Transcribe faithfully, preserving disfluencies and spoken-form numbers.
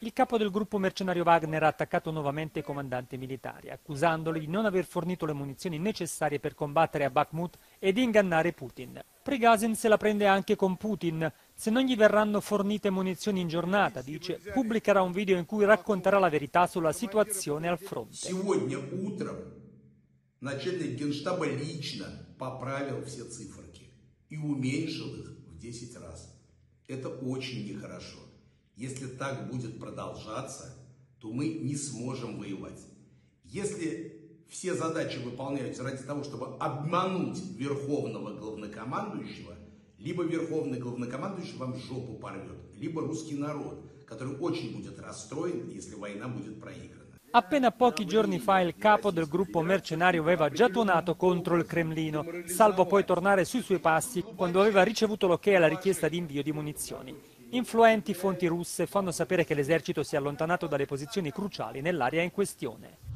Il capo del gruppo mercenario Wagner ha attaccato nuovamente i comandanti militari, accusandoli di non aver fornito le munizioni necessarie per combattere a Bakhmut e di ingannare Putin. Prigazhin se la prende anche con Putin. Se non gli verranno fornite munizioni in giornata, dice, pubblicherà un video in cui racconterà la verità sulla situazione al fronte. Начальник Генштаба лично поправил все циферки и уменьшил их в десять раз. Это очень нехорошо. Если так будет продолжаться, то мы не сможем воевать. Если все задачи выполняются ради того, чтобы обмануть верховного главнокомандующего, либо верховный главнокомандующий вам жопу порвет, либо русский народ, который очень будет расстроен, если война будет проиграна. Appena pochi giorni fa il capo del gruppo mercenario aveva già tuonato contro il Cremlino, salvo poi tornare sui suoi passi quando aveva ricevuto l'ok alla richiesta di invio di munizioni. Influenti fonti russe fanno sapere che l'esercito si è allontanato dalle posizioni cruciali nell'area in questione.